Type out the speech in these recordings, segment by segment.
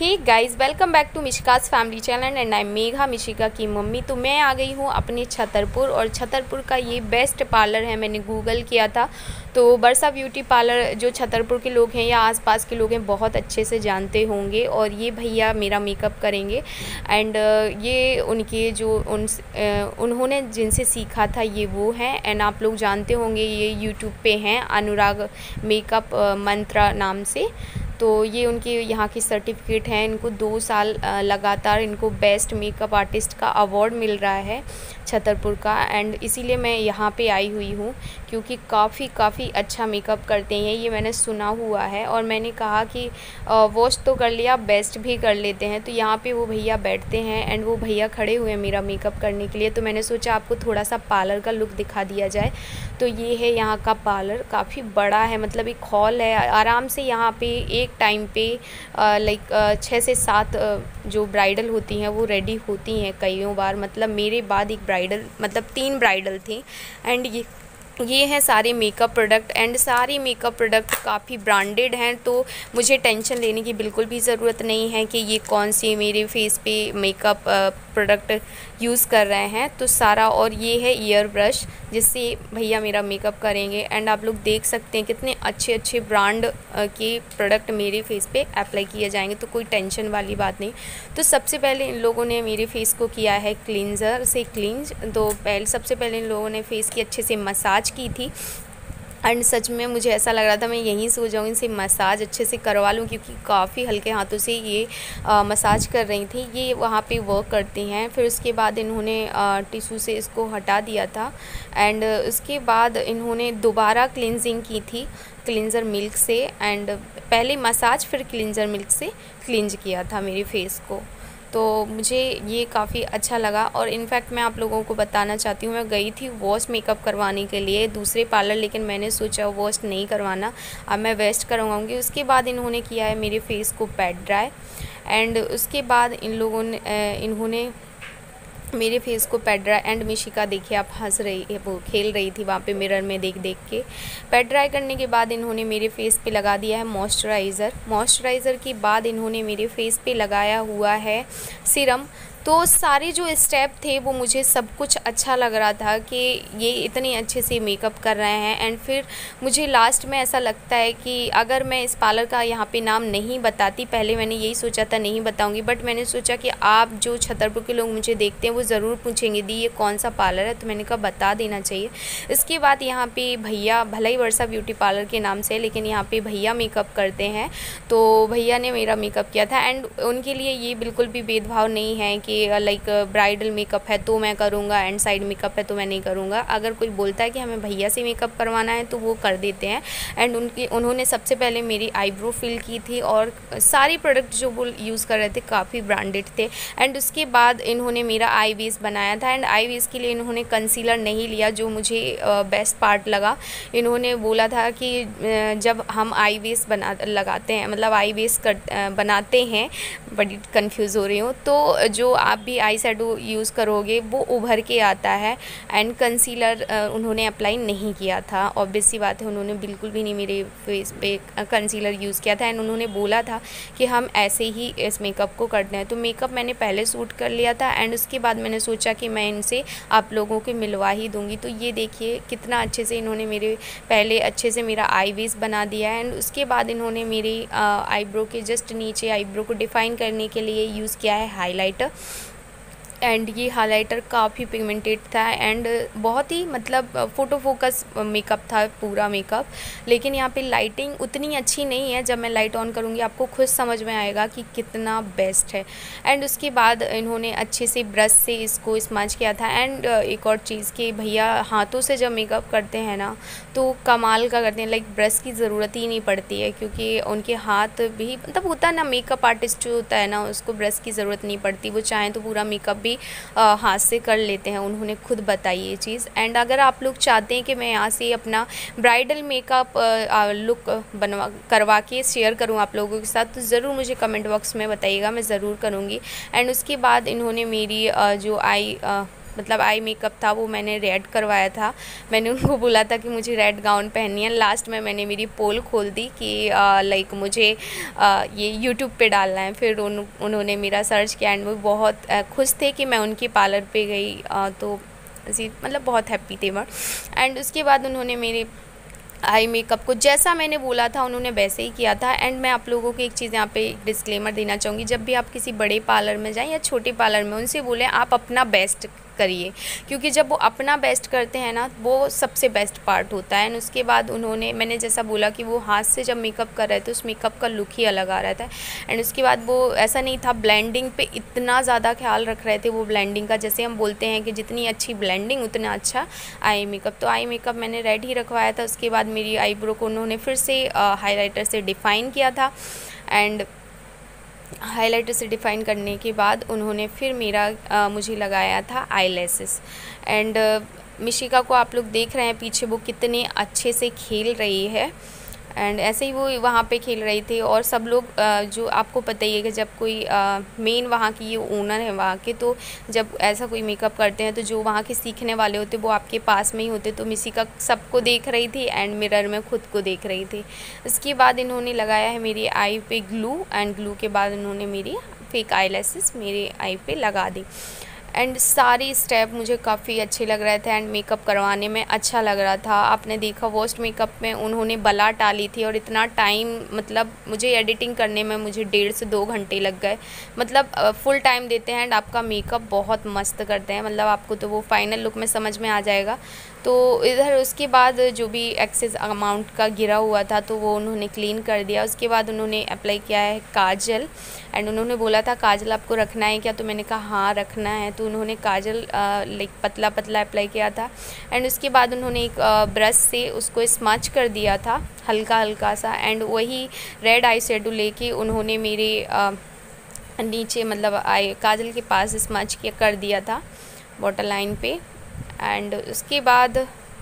Hey guys, welcome back to Mishika's family channel and I am Megha, Mishika की mummy. तो मैं आ गई हूँ अपने छतरपुर, और छतरपुर का ये बेस्ट पार्लर है। मैंने गूगल किया था तो बरसा ब्यूटी पार्लर जो छतरपुर के लोग हैं या आसपास के लोग हैं बहुत अच्छे से जानते होंगे, और ये भैया मेरा मेकअप करेंगे। एंड ये उनके जो उन्होंने जिनसे सीखा था ये वो हैं। एंड आप लोग जानते होंगे ये यूट्यूब पे हैं, अनुराग मेकअप मंत्रा नाम से। तो ये उनके यहाँ की सर्टिफिकेट हैं। इनको 2 साल लगातार इनको बेस्ट मेकअप आर्टिस्ट का अवार्ड मिल रहा है छतरपुर का। एंड इसीलिए मैं यहाँ पे आई हुई हूँ क्योंकि काफ़ी अच्छा मेकअप करते हैं, ये मैंने सुना हुआ है। और मैंने कहा कि वॉश तो कर लिया, बेस्ट भी कर लेते हैं। तो यहाँ पे वो भैया बैठते हैं एंड वो भैया खड़े हुए हैं मेरा मेकअप करने के लिए। तो मैंने सोचा आपको थोड़ा सा पार्लर का लुक दिखा दिया जाए। तो ये है यहाँ का पार्लर, काफ़ी बड़ा है, मतलब एक हॉल है। आराम से यहाँ पे एक टाइम पे लाइक 6 से 7 जो ब्राइडल होती हैं वो रेडी होती हैं कईयों बार। मतलब मेरे बाद एक ब्राइडल, मतलब 3 ब्राइडल थी। एंड ये हैं सारे मेकअप प्रोडक्ट, एंड सारे मेकअप प्रोडक्ट काफ़ी ब्रांडेड हैं। तो मुझे टेंशन लेने की बिल्कुल भी ज़रूरत नहीं है कि ये कौन सी मेरे फेस पे मेकअप प्रोडक्ट यूज़ कर रहे हैं। तो सारा, और ये है ईयर ब्रश जिससे भैया मेरा मेकअप करेंगे। एंड आप लोग देख सकते हैं कितने अच्छे ब्रांड के प्रोडक्ट मेरे फेस पे अप्लाई किए जाएंगे, तो कोई टेंशन वाली बात नहीं। तो सबसे पहले इन लोगों ने मेरे फेस को किया है क्लींजर से क्लींज। तो सबसे पहले इन लोगों ने फेस की अच्छे से मसाज की थी। एंड सच में मुझे ऐसा लग रहा था मैं यहीं सो जाऊँ, इनसे मसाज अच्छे से करवा लूँ, क्योंकि काफ़ी हल्के हाथों से ये मसाज कर रही थी। ये वहाँ पे वर्क करती हैं। फिर उसके बाद इन्होंने टिश्यू से इसको हटा दिया था। एंड उसके बाद इन्होंने दोबारा क्लिनजिंग की थी क्लिनज़र मिल्क से। एंड पहले मसाज फिर क्लिनज़र मिल्क से क्लिंज किया था मेरे फेस को। तो मुझे ये काफ़ी अच्छा लगा। और इनफैक्ट मैं आप लोगों को बताना चाहती हूँ, मैं गई थी वॉश मेकअप करवाने के लिए दूसरे पार्लर, लेकिन मैंने सोचा वॉश नहीं करवाना, अब मैं वेस्ट करवाऊँगी। उसके बाद इन्होंने किया है मेरे फेस को पैड ड्राई। एंड उसके बाद इन्होंने मेरे फेस को पैड ड्राई। एंड मिशिका देखिए आप हंस रही है, वो खेल रही थी वहाँ पे मिरर में देख के। पैड ड्राई करने के बाद इन्होंने मेरे फेस पे लगा दिया है मॉइस्चराइज़र के बाद इन्होंने मेरे फेस पे लगाया हुआ है सीरम। तो सारे जो स्टेप थे वो मुझे सब कुछ अच्छा लग रहा था कि ये इतने अच्छे से मेकअप कर रहे हैं। एंड फिर मुझे लास्ट में ऐसा लगता है कि अगर मैं इस पार्लर का यहाँ पे नाम नहीं बताती, पहले मैंने यही सोचा था नहीं बताऊँगी, बट मैंने सोचा कि आप जो छतरपुर के लोग मुझे देखते हैं वो ज़रूर पूछेंगे दी ये कौन सा पार्लर है, तो मैंने कहा बता देना चाहिए। इसके बाद यहाँ पे भैया, भला ही वर्षा ब्यूटी पार्लर के नाम से, लेकिन यहाँ पे भैया मेकअप करते हैं। तो भैया ने मेरा मेकअप किया था। एंड उनके लिए ये बिल्कुल भी भेदभाव नहीं है कि लाइक ब्राइडल मेकअप है तो मैं करूँगा एंड साइड मेकअप है तो मैं नहीं करूँगा। अगर कोई बोलता है कि हमें भैया से मेकअप करवाना है तो वो कर देते हैं। एंड उन्होंने सबसे पहले मेरी आईब्रो फिल की थी, और सारी प्रोडक्ट जो वो यूज़ कर रहे थे काफ़ी ब्रांडेड थे। एंड उसके बाद इन्होंने मेरा आई बेस बनाया था। एंड आई बेस के लिए इन्होंने कंसीलर नहीं लिया, जो मुझे बेस्ट पार्ट लगा। इन्होंने बोला था कि जब हम आई बेस लगाते हैं, मतलब आई बेस बनाते हैं, बड़ी कंफ्यूज हो रही हूँ, तो जो आप भी आई शैडो यूज़ करोगे वो उभर के आता है। एंड कंसीलर उन्होंने अप्लाई नहीं किया था, ऑब्वियस सी बात है, उन्होंने बिल्कुल भी नहीं मेरे फेस पे कंसीलर यूज़ किया था। एंड उन्होंने बोला था कि हम ऐसे ही इस मेकअप को करते हैं। तो मेकअप मैंने पहले सूट कर लिया था। एंड उसके बाद मैंने सोचा कि मैं इनसे आप लोगों को मिलवा ही दूँगी। तो ये देखिए कितना अच्छे से इन्होंने मेरे पहले अच्छे से मेरा आई बेस बना दिया। एंड उसके बाद इन्होंने मेरी आईब्रो के जस्ट नीचे आईब्रो को डिफ़ाइन करने के लिए यूज़ किया है हाइलाइटर। एंड ये हाइलाइटर काफ़ी पिगमेंटेड था एंड बहुत ही मतलब फ़ोटो फोकस मेकअप था पूरा मेकअप। लेकिन यहाँ पे लाइटिंग उतनी अच्छी नहीं है, जब मैं लाइट ऑन करूँगी आपको खुद समझ में आएगा कि कितना बेस्ट है। एंड उसके बाद इन्होंने अच्छे से ब्रश से इसको स्मज किया था। एंड एक और चीज़ कि भैया हाथों से जब मेकअप करते हैं ना तो कमाल का करते हैं, लाइक ब्रश की ज़रूरत ही नहीं पड़ती है, क्योंकि उनके हाथ भी मतलब होता है ना, मेकअप आर्टिस्ट जो होता है ना उसको ब्रश की ज़रूरत नहीं पड़ती, वो चाहें तो पूरा मेकअप भी हाथ से कर लेते हैं, उन्होंने खुद बताई ये चीज़। एंड अगर आप लोग चाहते हैं कि मैं यहाँ से अपना ब्राइडल मेकअप लुक करवा के शेयर करूँ आप लोगों के साथ, तो ज़रूर मुझे कमेंट बॉक्स में बताइएगा, मैं ज़रूर करूँगी। एंड उसके बाद इन्होंने मेरी जो मतलब आई मेकअप था वो मैंने रेड करवाया था। मैंने उनको बोला था कि मुझे रेड गाउन पहननी है। लास्ट में मैंने मेरी पोल खोल दी कि लाइक मुझे ये यूट्यूब पे डालना है। फिर उन्होंने मेरा सर्च किया एंड वो बहुत खुश थे कि मैं उनकी पार्लर पे गई। तो जी मतलब बहुत हैप्पी थे वो। एंड उसके बाद उन्होंने मेरे आई मेकअप को जैसा मैंने बोला था उन्होंने वैसे ही किया था। एंड मैं आप लोगों को एक चीज़ यहाँ पे डिस्क्लेमर देना चाहूँगी, जब भी आप किसी बड़े पार्लर में जाएं या छोटे पार्लर में, उनसे बोलें आप अपना बेस्ट करिए, क्योंकि जब वो अपना बेस्ट करते हैं ना वो सबसे बेस्ट पार्ट होता है। एंड उसके बाद उन्होंने, मैंने जैसा बोला कि वो हाथ से जब मेकअप कर रहे थे उस मेकअप का लुक ही अलग आ रहा था। एंड उसके बाद वो ऐसा नहीं था, ब्लेंडिंग पे इतना ज़्यादा ख्याल रख रहे थे वो ब्लेंडिंग का, जैसे हम बोलते हैं कि जितनी अच्छी ब्लेंडिंग उतना अच्छा आई मेकअप। तो आई मेकअप मैंने रेड ही रखवाया था। उसके बाद मेरी आईब्रो को उन्होंने फिर से हाईलाइटर से डिफ़ाइन किया था। एंड हाइलाइटर से डिफ़ाइन करने के बाद उन्होंने फिर मेरा मुझे लगाया था आई लैसेस। एंड मिशिका को आप लोग देख रहे हैं पीछे वो कितने अच्छे से खेल रही है। एंड ऐसे ही वो वहाँ पे खेल रही थी। और सब लोग जो आपको पता ही है कि जब कोई मेन वहाँ की ये ओनर है वहाँ के, तो जब ऐसा कोई मेकअप करते हैं तो जो वहाँ के सीखने वाले होते वो आपके पास में ही होते। तो मिशिका सबको देख रही थी एंड मिरर में खुद को देख रही थी। इसके बाद इन्होंने लगाया है मेरी आई पे ग्लू। एंड ग्लू के बाद इन्होंने मेरी फेक आई लैसेस मेरे आई पे लगा दी। एंड सारी स्टेप मुझे काफ़ी अच्छे लग रहे थे एंड मेकअप करवाने में अच्छा लग रहा था। आपने देखा वॉस्ट मेकअप में उन्होंने बला टाली थी और इतना टाइम, मतलब मुझे एडिटिंग करने में मुझे 1.5 से 2 घंटे लग गए। मतलब फुल टाइम देते हैं एंड आपका मेकअप बहुत मस्त करते हैं, मतलब आपको तो वो फाइनल लुक में समझ में आ जाएगा। तो इधर उसके बाद जो भी एक्सेस अमाउंट का गिरा हुआ था तो वो उन्होंने क्लीन कर दिया। उसके बाद उन्होंने अप्लाई किया है काजल। एंड उन्होंने बोला था काजल आपको रखना है क्या, तो मैंने कहा हाँ रखना है। तो उन्होंने काजल लाइक पतला पतला अप्लाई किया था। एंड उसके बाद उन्होंने एक ब्रश से उसको स्मच कर दिया था हल्का हल्का सा। एंड वही रेड आई शेडो लेके उन्होंने मेरे नीचे मतलब आई काजल के पास स्मच कर दिया था वाटर लाइन पे। एंड उसके बाद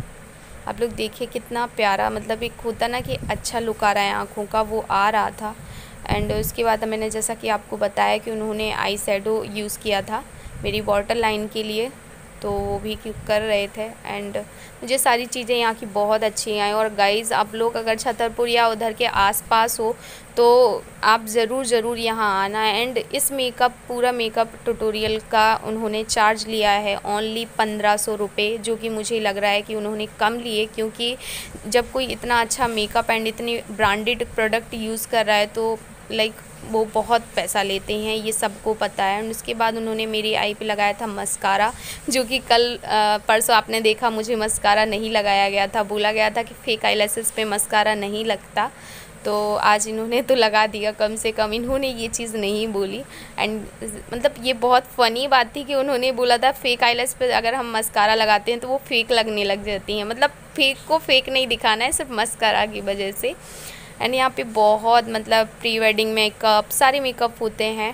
आप लोग देखिए कितना प्यारा, मतलब एक होता ना कि अच्छा लुक आ रहा है आँखों का, वो आ रहा था। एंड उसके बाद मैंने जैसा कि आपको बताया कि उन्होंने आई शैडो यूज़ किया था मेरी वाटर लाइन के लिए, तो वो भी कर रहे थे। एंड मुझे सारी चीज़ें यहाँ की बहुत अच्छी आई। और गाइज़ आप लोग अगर छतरपुर या उधर के आसपास हो तो आप ज़रूर यहाँ आना। एंड इस पूरा मेकअप ट्यूटोरियल का उन्होंने चार्ज लिया है ओनली 1500 रुपये, जो कि मुझे लग रहा है कि उन्होंने कम लिए, क्योंकि जब कोई इतना अच्छा मेकअप एंड इतनी ब्रांडेड प्रोडक्ट यूज़ कर रहा है तो लाइक वो बहुत पैसा लेते हैं, ये सबको पता है। और उसके बाद उन्होंने मेरी आई पे लगाया था मस्कारा, जो कि कल परसों आपने देखा मुझे मस्कारा नहीं लगाया गया था, बोला गया था कि फेक आईलैशेस पे मस्कारा नहीं लगता। तो आज इन्होंने तो लगा दिया, कम से कम इन्होंने ये चीज़ नहीं बोली। एंड मतलब ये बहुत फ़नी बात थी कि उन्होंने बोला था फेक आईलैश पे अगर हम मस्कारा लगाते हैं तो वो फेक लगने लग जाती हैं, मतलब फेक को फेक नहीं दिखाना है सिर्फ मस्कारा की वजह से। एंड यहाँ पे बहुत मतलब प्री वेडिंग मेकअप सारे मेकअप होते हैं।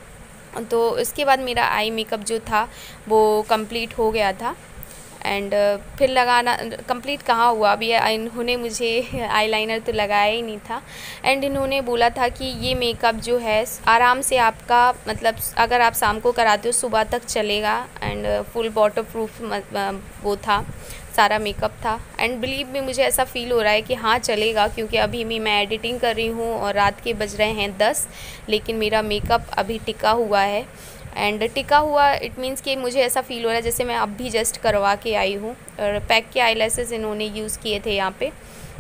तो इसके बाद मेरा आई मेकअप जो था वो कंप्लीट हो गया था। एंड फिर लगाना कंप्लीट कहाँ हुआ, अभी इन्होंने मुझे आईलाइनर तो लगाया ही नहीं था। एंड इन्होंने बोला था कि ये मेकअप जो है आराम से आपका मतलब अगर आप शाम को कराते हो सुबह तक चलेगा। एंड फुल वाटर प्रूफ वो था, सारा मेकअप था। एंड बिलीव में मुझे ऐसा फ़ील हो रहा है कि हाँ चलेगा, क्योंकि अभी भी मैं एडिटिंग कर रही हूँ और रात के बज रहे हैं 10, लेकिन मेरा मेकअप अभी टिका हुआ है। एंड टिका हुआ इट मीन्स कि मुझे ऐसा फ़ील हो रहा है जैसे मैं अब भी जस्ट करवा के आई हूँ। और पैक के आईलैशेस इन्होंने यूज़ किए थे यहाँ पे,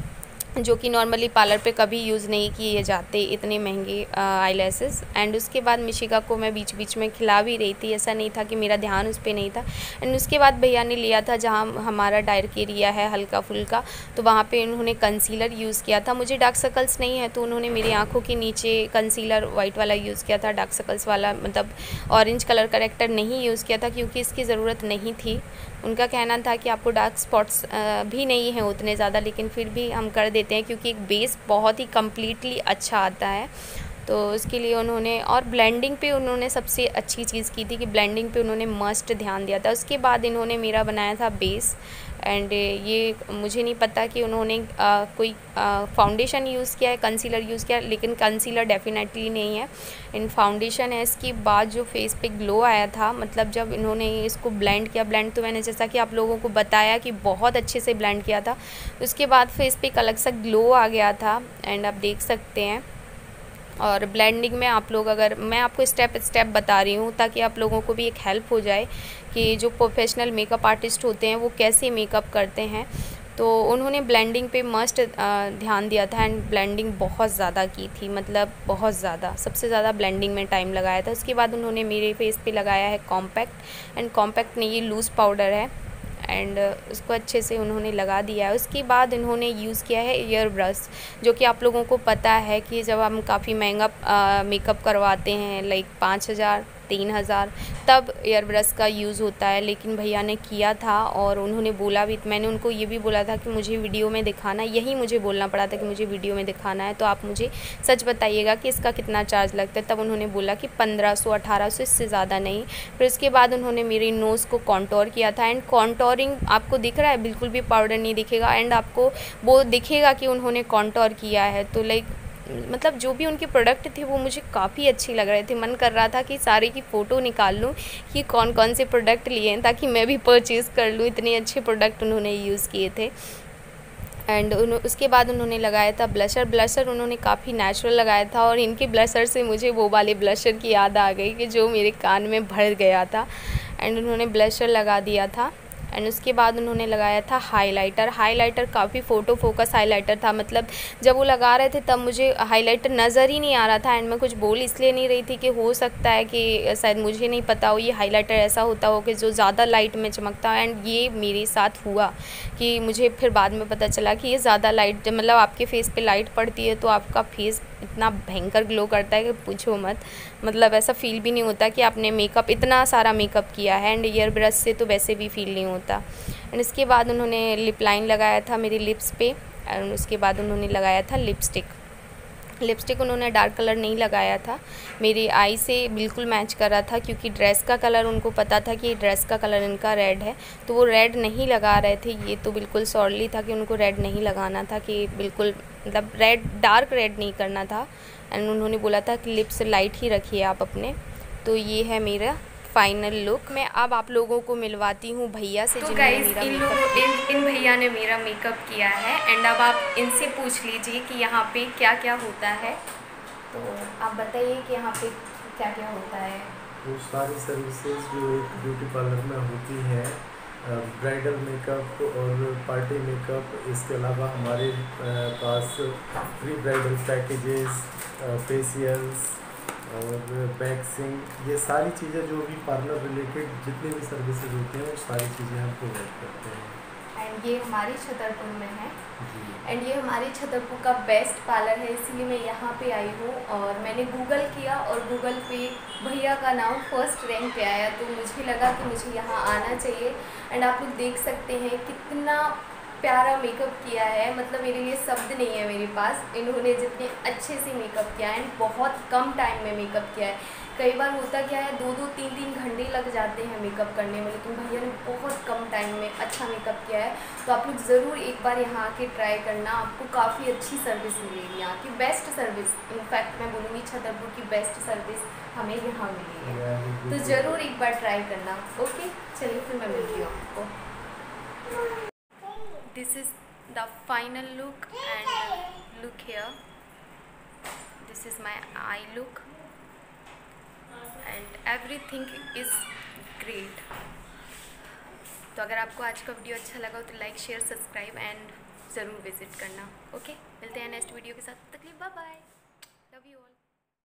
जो कि नॉर्मली पार्लर पे कभी यूज़ नहीं किए जाते इतने महंगे आईलैशेस। एंड उसके बाद मिशिका को मैं बीच बीच में खिला भी रही थी, ऐसा नहीं था कि मेरा ध्यान उस पर नहीं था। एंड उसके बाद भैया ने लिया था जहाँ हमारा डार्क एरिया है हल्का फुल्का, तो वहाँ पे उन्होंने कंसीलर यूज़ किया था। मुझे डार्क सर्कल्स नहीं है तो उन्होंने मेरी आँखों के नीचे कंसीलर वाइट वाला यूज़ किया था, डार्क सर्कल्स वाला मतलब ऑरेंज कलर करेक्टर नहीं यूज़ किया था क्योंकि इसकी ज़रूरत नहीं थी। उनका कहना था कि आपको डार्क स्पॉट्स भी नहीं है उतने ज़्यादा, लेकिन फिर भी हम कर देते हैं क्योंकि एक बेस बहुत ही कम्प्लीटली अच्छा आता है। तो उसके लिए उन्होंने, और ब्लेंडिंग पे उन्होंने सबसे अच्छी चीज़ की थी कि ब्लेंडिंग पे उन्होंने मस्ट ध्यान दिया था। उसके बाद इन्होंने मेरा बनाया था बेस। एंड ये मुझे नहीं पता कि उन्होंने कोई फाउंडेशन यूज़ किया है, कंसीलर यूज़ किया है, लेकिन कंसीलर डेफिनेटली नहीं है, इन फाउंडेशन है। इसके बाद जो फेस पे ग्लो आया था, मतलब जब इन्होंने इसको ब्लेंड किया, ब्लेंड तो मैंने जैसा कि आप लोगों को बताया कि बहुत अच्छे से ब्लेंड किया था, उसके बाद फेस पे एक अलग सा ग्लो आ गया था एंड आप देख सकते हैं। और ब्लेंडिंग में आप लोग, अगर मैं आपको स्टेप स्टेप बता रही हूँ ताकि आप लोगों को भी एक हेल्प हो जाए कि जो प्रोफेशनल मेकअप आर्टिस्ट होते हैं वो कैसे मेकअप करते हैं। तो उन्होंने ब्लेंडिंग पे मस्ट ध्यान दिया था एंड ब्लेंडिंग बहुत ज़्यादा की थी, मतलब बहुत ज़्यादा, सबसे ज़्यादा ब्लेंडिंग में टाइम लगाया था। उसके बाद उन्होंने मेरे फेस पे लगाया है कॉम्पैक्ट, एंड कॉम्पैक्ट में ये लूज़ पाउडर है एंड उसको अच्छे से उन्होंने लगा दिया है। उसके बाद इन्होंने यूज़ किया है एयर ब्रश, जो कि आप लोगों को पता है कि जब हम काफ़ी महंगा मेकअप करवाते हैं लाइक 5,000 3,000 तब एयर ब्रश का यूज़ होता है, लेकिन भैया ने किया था और उन्होंने बोला भी, मैंने उनको ये भी बोला था कि मुझे वीडियो में दिखाना, यही मुझे बोलना पड़ा था कि मुझे वीडियो में दिखाना है, तो आप मुझे सच बताइएगा कि इसका कितना चार्ज लगता है। तब उन्होंने बोला कि 1500 1800, इससे ज़्यादा नहीं। फिर उसके बाद उन्होंने मेरी नोज़ को कॉन्टोर किया था एंड कॉन्टोरिंग आपको दिख रहा है, बिल्कुल भी पाउडर नहीं दिखेगा एंड आपको वो दिखेगा कि उन्होंने कॉन्टोर किया है। तो लाइक मतलब जो भी उनके प्रोडक्ट थे वो मुझे काफ़ी अच्छे लग रहे थे, मन कर रहा था कि सारे की फ़ोटो निकाल लूँ कि कौन कौन से प्रोडक्ट लिए हैं ताकि मैं भी परचेज़ कर लूँ, इतने अच्छे प्रोडक्ट उन्होंने यूज़ किए थे। एंड उसके बाद उन्होंने लगाया था ब्लशर। ब्लशर उन्होंने काफ़ी नेचुरल लगाया था और इनके ब्लशर से मुझे वो वाले ब्लशर की याद आ गई कि जो मेरे कान में भर गया था। एंड उन्होंने ब्लशर लगा दिया था एंड उसके बाद उन्होंने लगाया था हाइलाइटर। हाइलाइटर काफ़ी फ़ोटो फोकस हाइलाइटर था, मतलब जब वो लगा रहे थे तब मुझे हाइलाइटर नज़र ही नहीं आ रहा था एंड मैं कुछ बोल इसलिए नहीं रही थी कि हो सकता है कि शायद मुझे नहीं पता हो ये हाइलाइटर ऐसा होता हो कि जो ज़्यादा लाइट में चमकता है। एंड ये मेरे साथ हुआ कि मुझे फिर बाद में पता चला कि ये ज़्यादा लाइट, मतलब आपके फेस पे लाइट पड़ती है तो आपका फेस इतना भयंकर ग्लो करता है कि पूछो मत, मतलब ऐसा फील भी नहीं होता कि आपने मेकअप, इतना सारा मेकअप किया है। एंड एयर ब्रश से तो वैसे भी फील नहीं होता। एंड इसके बाद उन्होंने लिप लाइन लगाया था मेरी लिप्स पे एंड उसके बाद उन्होंने लगाया था लिपस्टिक। लिपस्टिक उन्होंने डार्क कलर नहीं लगाया था, मेरी आई से बिल्कुल मैच कर रहा था क्योंकि ड्रेस का कलर उनको पता था कि ड्रेस का कलर इनका रेड है, तो वो रेड नहीं लगा रहे थे। ये तो बिल्कुल श्योरली था कि उनको रेड नहीं लगाना था, कि बिल्कुल मतलब रेड, डार्क रेड नहीं करना था। एंड उन्होंने बोला था कि लिप्स लाइट ही रखिए आप अपने। तो ये है मेरा फाइनल लुक। मैं अब आप लोगों को मिलवाती हूँ भैया से। तो गाइस इन भैया ने मेरा मेकअप किया है एंड अब आप इनसे पूछ लीजिए कि यहाँ पे क्या क्या होता है। तो आप बताइए कि यहाँ पे क्या क्या होता है। वो सारी सर्विसेज जो एक ब्यूटी पार्लर में होती है, ब्राइडल मेकअप और पार्टी मेकअप, इसके अलावा हमारे पास फ्री ब्राइडल पैकेजेस, फेशियल्स और वैक्सिंग, ये सारी चीज़ें जो भी पार्लर रिलेटेड जितनी भी सर्विसेज होती हैं वो सारी चीज़ें हम प्रोवाइड करते हैं। एंड ये हमारी छतरपुर में है एंड ये हमारी छतरपुर का बेस्ट पार्लर है, इसीलिए मैं यहाँ पे आई हूँ। और मैंने गूगल किया और गूगल पे भैया का नाम फर्स्ट रैंक पे आया, तो मुझे लगा कि मुझे यहाँ आना चाहिए। एंड आप लोग देख सकते हैं कितना प्यारा मेकअप किया है, मतलब मेरे लिए शब्द नहीं है मेरे पास, इन्होंने जितने अच्छे से मेकअप किया है एंड बहुत कम टाइम में मेकअप किया है। कई बार होता क्या है 2-2 3-3 घंटे लग जाते हैं मेकअप करने में, लेकिन भैया ने बहुत कम टाइम में अच्छा मेकअप किया है। तो आप लोग ज़रूर एक बार यहाँ आके ट्राई करना, आपको काफ़ी अच्छी सर्विस मिलेगी, यहाँ की बेस्ट सर्विस, इनफैक्ट मैं बोलूँगी छतरपुर की बेस्ट सर्विस हमें यहाँ मिली है, तो ज़रूर एक बार ट्राई करना। ओके चलिए फिर मैं मिलती हूँ आपको। This is the final look and look here. This is my eye look and everything is great. तो अगर आपको आज का वीडियो अच्छा लगा हो तो लाइक शेयर सब्सक्राइब एंड ज़रूर विज़िट करना। ओके मिलते हैं नेक्स्ट वीडियो के साथ, तक के लिए बाय बाय।